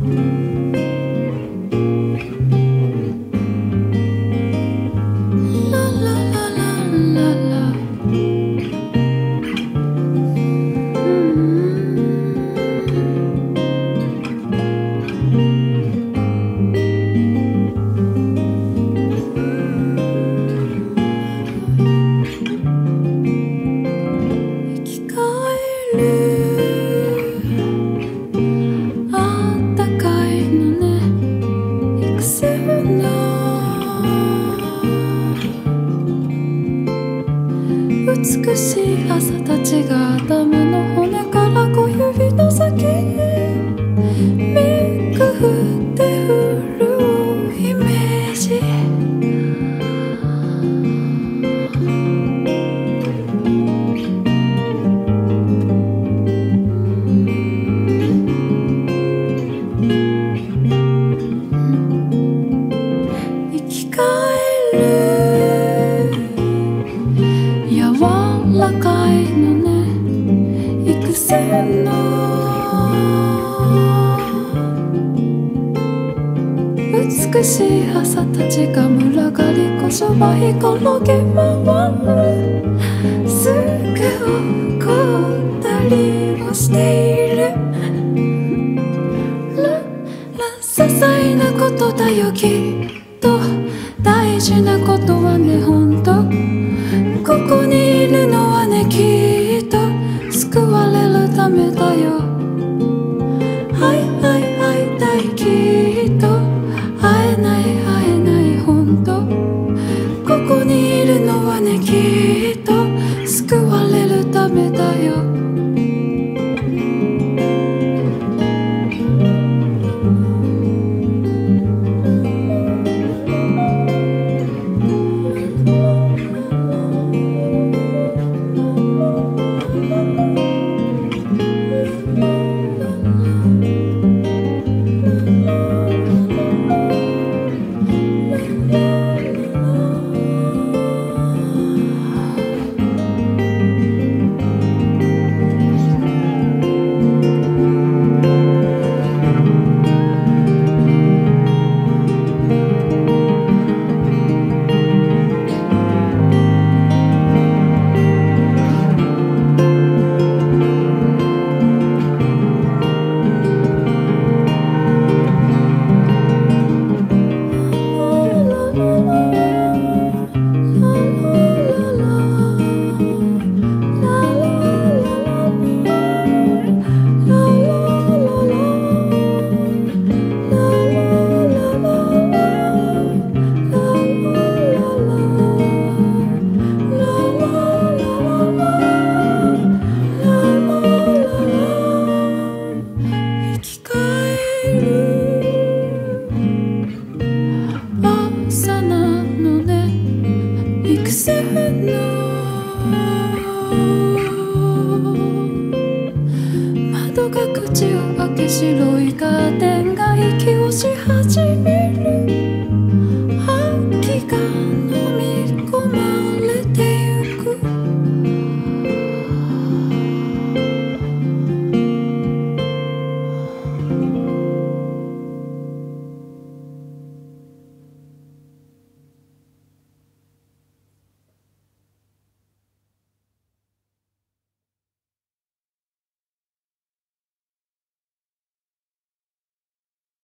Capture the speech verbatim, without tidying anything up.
美しい朝たちが頭の骨から小指の先へめくって降るイメージ。生き返る柔らかいのね幾千の美しい朝たちが群がりこそばひ転げ回るすぐ起こったりをしているらら些細なことだよきっと大事なことはね本当ここにいるのはねきっと救われるためだよ。はいはいはいだいきっと会えない会えない本当ここにいるのはねきっと救われるためだよ。朝なのね幾千の窓が口を開け白いカーテン